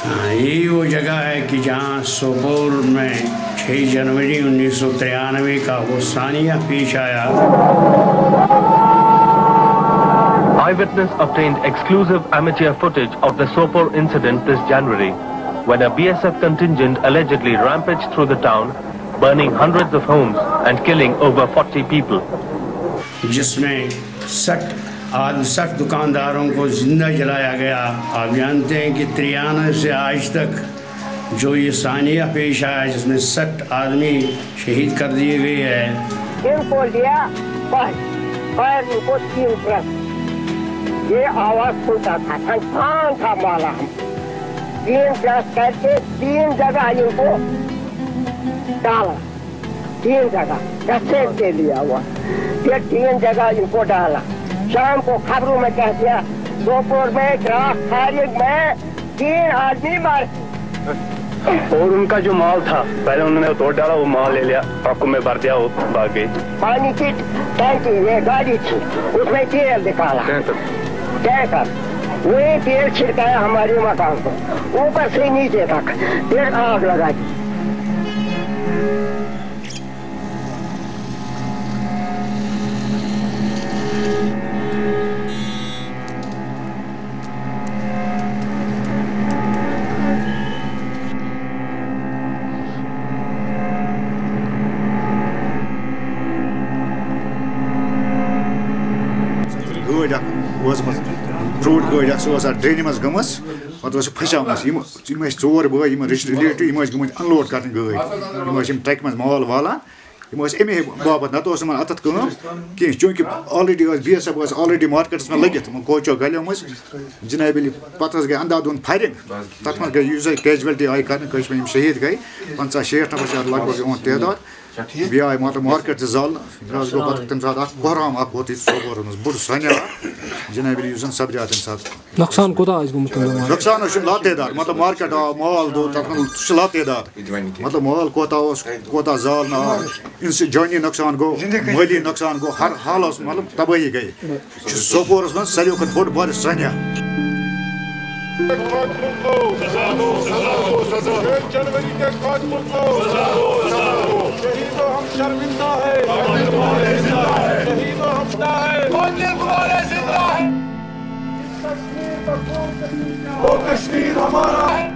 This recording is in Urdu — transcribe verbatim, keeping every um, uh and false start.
ہاں یہی وہ جگہ ہے کہ جہاں سوپور میں چھ جنوری انیس سو ترانوے کا وہ ثانیہ پیش آیا. Eyewitness obtained exclusive amateur footage of the Sopore incident this January, when a B S F contingent allegedly rampaged through the town, burning hundreds of homes and killing over forty people. جس میں سٹھ آدھ سٹھ دکانداروں کو زندہ جلایا گیا. آپ جانتے ہیں کہ تریانوے سے آج تک جو یہ ثانیہ پیش آیا جس میں سٹھ آدمی شہید کر دیے گئے ہیں. ان کو لیا فائر ان کو تین پرس یہ آواز سنتا تھا تھان تھا مالا. ہم تین پرس کر کے تین جگہ ان کو ڈالا. تین جگہ کسیٹ دے لیا ہوا پھر تین جگہ ان کو ڈالا. شام کو خبروں میں کہہ دیا سوپور میں گراس فائرنگ میں تین آدمی مار. اور ان کا جو مال تھا پہلے انہوں نے توڑ ڈالا, وہ مال لے لیا, ٹرکوں میں بھر دیا, وہ بھاگ گئی. پانی کی ٹینکی یہ گاڑی تھی اس میں تیل نکالا ٹینکر, وہی تیل چھڑکایا ہمارے مکان کو اوپر سے نیچے تک, پھر آگ لگا دی. فروٹ گاڑی سا ڈرینہ مز گمس پتہ پھسامس ژور بٲے یِم رِلیٹِو یِم گٔمٕتۍ اَنلوڈ کَرنہِ گٲڑۍ یِم یِم ٹرٛکہِ منٛز مال والان یِم ٲسۍ اَمے باپتھ نَتہٕ اوس یِمن اَتَتھ کٲم کینٛہہ چوٗنٛکہِ آلریڈی ٲس بی ایس ایف ٲس آلریڈی مارکیٹَس منٛز لٔگِتھ یِمن کوچو گلیمٕژ جِنابِ علی پَتہٕ حظ گٔے اندھادھُن فایرِنگ. تَتھ منٛز گٔے یُس زَن کیجوَلٹی آیہِ کَرنہٕ کٲشِر پٲٹھۍ یِم شہیٖد گٔے پنٛژاہ شیٹھ نفر چھِ اَتھ لگ بگ یِہُنٛد تعداد. بیٚیہِ آیہِ مطلب مارکیٹ تہِ زالنہٕ. یہِ حظ گوٚو پَتہٕ تَمہِ ساتہٕ اکھ بحرام اکھ ووت ییٚتہِ سوپورَس منٛز بوٚڑ سانیا جِنابِ علی یُس زَن سَپدیو تَمہِ ساتہٕ. نۄقصان کوٗتاہ آسہِ گوٚمُت؟ نۄقصان حظ چھُ لاتعداد مطلب مارکیٹ آو مال دوٚد تَتھ منٛز سُہ چھُ لاتعداد مطلب مال کوتاہ اوس کوتاہ زالنہٕ آو اِنسہِ جٲنی نۄقصان گوٚو مٲلی نۄقصان گوٚو ہر حالَس مطلب تبٲہی گٔے. یہِ چھُ سوپورَس منٛز ساروی کھۄتہٕ بوٚڑ بارٕ سانیا. کشمیر ہمارا ہے.